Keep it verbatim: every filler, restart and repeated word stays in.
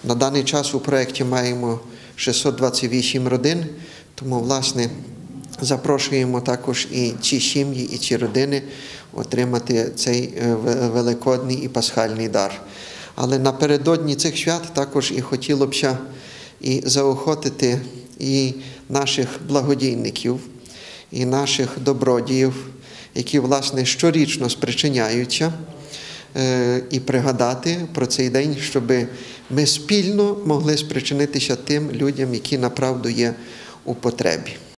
На даний час у проєкті маємо шістсот двадцять вісім родин, тому, власне, запрошуємо також і ці сім'ї, і ці родини отримати цей великодний і пасхальний дар. Але напередодні цих свят також і хотілося б і заохотити і наших благодійників, і наших добродіїв, які, власне, щорічно спричиняються, і пригадати про цей день, щоб ми спільно могли спричинитися тим людям, які направду є у потребі.